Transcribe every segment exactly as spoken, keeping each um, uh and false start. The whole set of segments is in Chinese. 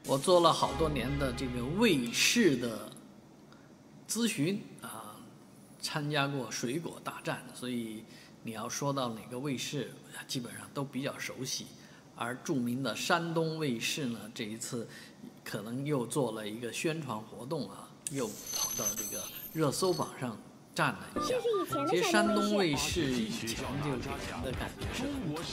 我做了好多年的这个卫视的咨询啊，参加过水果大战，所以你要说到哪个卫视，基本上都比较熟悉。而著名的山东卫视呢，这一次可能又做了一个宣传活动啊，又跑到这个热搜榜上站了一下。其实山东卫视以前就给人的感觉是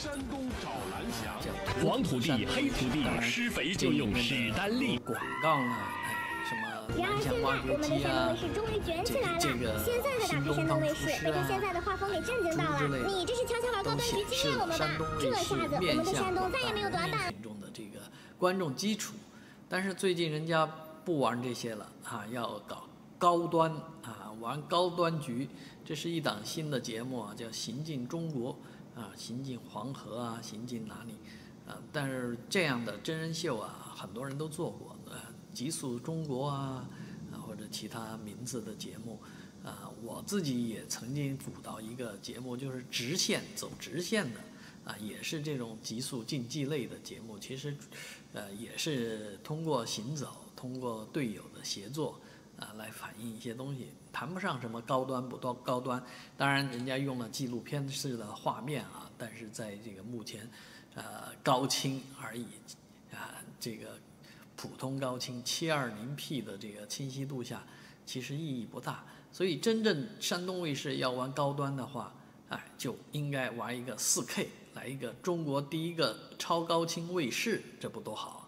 叫黄土地、黑土地，施肥就用史丹利。 广告呢，哎，什么南翔挖掘机啊，这这个新东方厨师啊，猪之类的，都显示了山东卫视面向广大人民群众的这个观众基础。但是最近人家不玩这些了啊，要搞高端啊，玩高端局。这是一档新的节目啊，叫《行进中国》啊，行进黄河啊，行进哪里啊？但是这样的真人秀啊，很多人都做过，呃，极速中国啊，啊或者其他名字的节目啊，我自己也曾经主导一个节目，就是直线走直线的。啊，也是这种极速竞技类的节目，其实，呃，也是通过行走，通过队友的协作，啊，来反映一些东西，谈不上什么高端不高高端。当然，人家用了纪录片式的画面啊，但是在这个目前，呃，高清而已，啊，这个普通高清 七二零 P 的这个清晰度下，其实意义不大。所以，真正山东卫视要玩高端的话，哎，就应该玩一个 四 K。来一个中国第一个超高清卫视，这不多好。